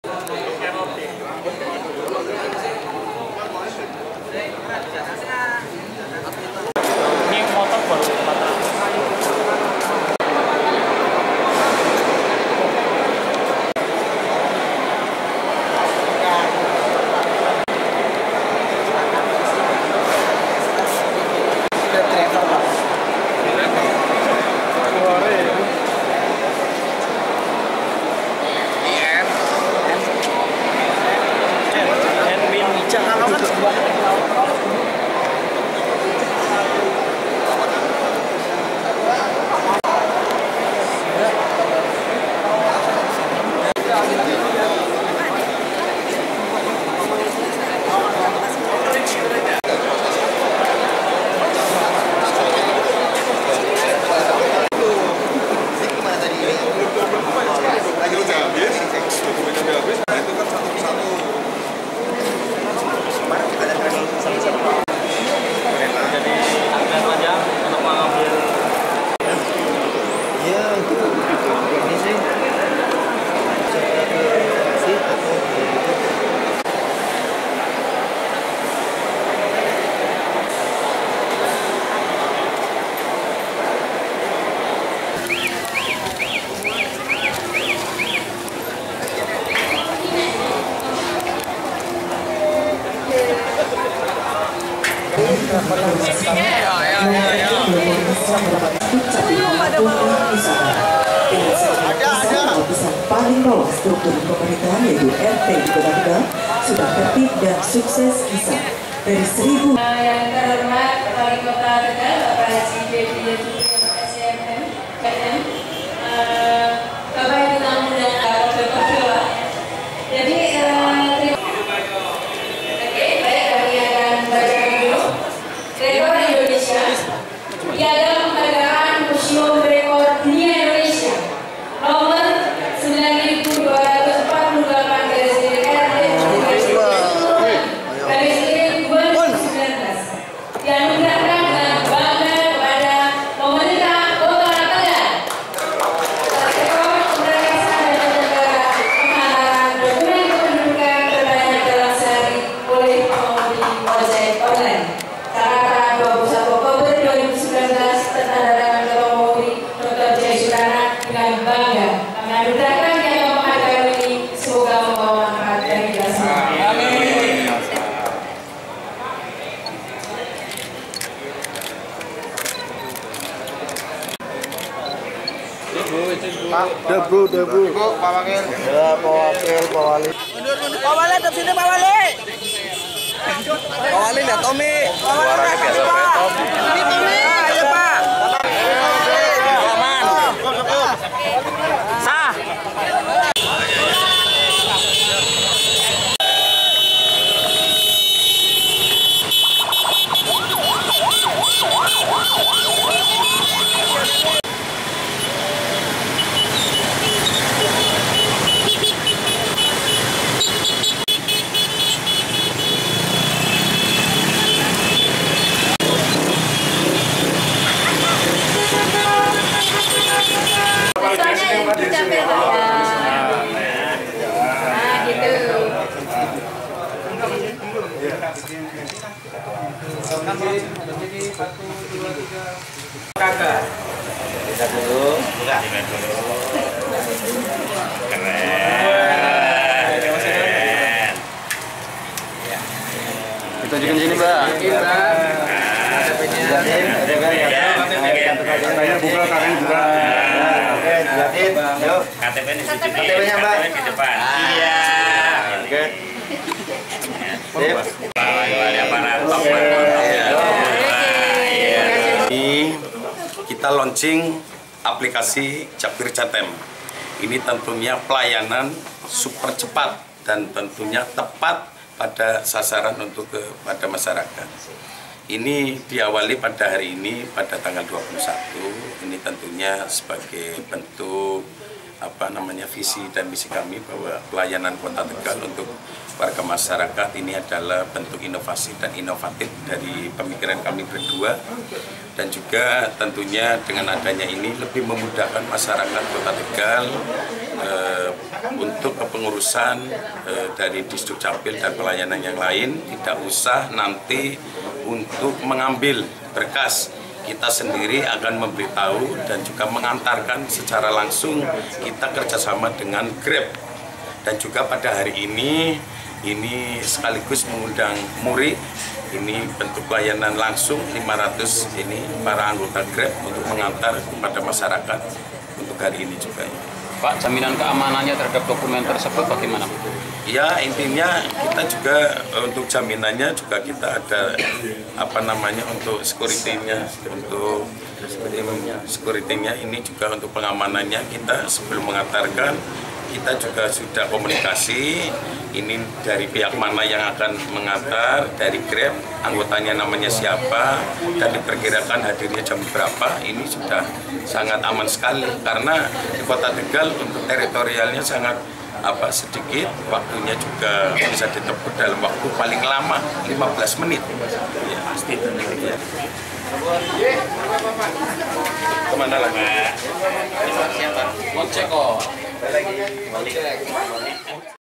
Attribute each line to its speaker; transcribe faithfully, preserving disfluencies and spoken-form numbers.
Speaker 1: Ini motor baru empat ratus.
Speaker 2: Paling bawah struktur pemerintahan yaitu R T di Kota Tegal sudah tertib dan sukses bisa dari seribu.
Speaker 3: Yang terhormat Wali Kota Tegal Bapak Haji B P S M M K M, Bapak Ibu tamu dan Bapak. Jadi oke baik, kami akan baca dulu rekor Indonesia Piagam Penghargaan Museum Rekor Dunia Indonesia nomor sembilan ribu dua ratus empat puluh delapan garis miring R T garis miring dua ribu sembilan belas dianugerahkan dengan bangga kepada pemerintah Kota Tegal. Rekor pemberkasan dan penyelenggara penghargaan dokumen kependudukan terbanyak dalam sehari oleh pengemudi ojek online. Tanggal dua puluh satu Oktober dua ribu sembilan belas tertanda tangan Ketua Mui Doktor Jai Surana dengan bangga menganugerahkan piagam penghargaan ini. Semoga membawa manfaat bagi kita semua. Amin.
Speaker 4: Debu, debu. Pak Wakil. Ya, Pak Wakil, Pak Wali.
Speaker 5: Pak Wali, ke sini Pak Wali. Pak Wali lihat Tommy. Pak Wali lihat Tommy. Ini Tommy. Ayo Pak. Aman. Sah.
Speaker 1: Kakak, lihat dulu, buka. Lihat dulu. Keren. Keren.
Speaker 4: Tunjukin sini, Mbak.
Speaker 1: K T P-nya.
Speaker 4: Buka kakaknya juga. Oke, jelasin. Yuk.
Speaker 1: K T P-nya di sini.
Speaker 4: K T P-nya, Mbak.
Speaker 1: Di depan. Iya.
Speaker 4: Oke. Sip.
Speaker 1: Wali aparat.
Speaker 6: Ini kita launching aplikasi Japir Jatem. Ini tentunya pelayanan super cepat dan tentunya tepat pada sasaran untuk kepada masyarakat. Ini diawali pada hari ini pada tanggal dua puluh satu. Ini tentunya sebagai bentuk apa namanya visi dan misi kami bahwa pelayanan Kota Tegal untuk warga masyarakat ini adalah bentuk inovasi dan inovatif dari pemikiran kami berdua, dan juga tentunya dengan adanya ini lebih memudahkan masyarakat Kota Tegal eh, untuk kepengurusan eh, dari Disduk Capil dan pelayanan yang lain tidak usah nanti untuk mengambil berkas. Kita sendiri akan memberitahu dan juga mengantarkan secara langsung. Kita kerjasama dengan Grab. Dan juga pada hari ini, ini sekaligus mengundang murid. Ini bentuk pelayanan langsung lima ratus ini para anggota Grab untuk mengantar kepada masyarakat untuk hari ini juga.
Speaker 7: Pak, jaminan keamanannya terhadap dokumen tersebut bagaimana?
Speaker 6: Ya, intinya kita juga untuk jaminannya juga kita ada apa namanya untuk security-nya, untuk security-nya ini juga untuk pengamanannya kita sebelum mengantarkan kita juga sudah komunikasi ini dari pihak mana yang akan mengantar, dari Grab, anggotanya namanya siapa, dan diperkirakan hadirnya jam berapa. Ini sudah sangat aman sekali karena di Kota Tegal untuk teritorialnya sangat apa sedikit, waktunya juga bisa ditempuh dalam waktu paling lama lima belas menit. Ya, pasti ya. Kemana lagi?
Speaker 7: Ngecek kok.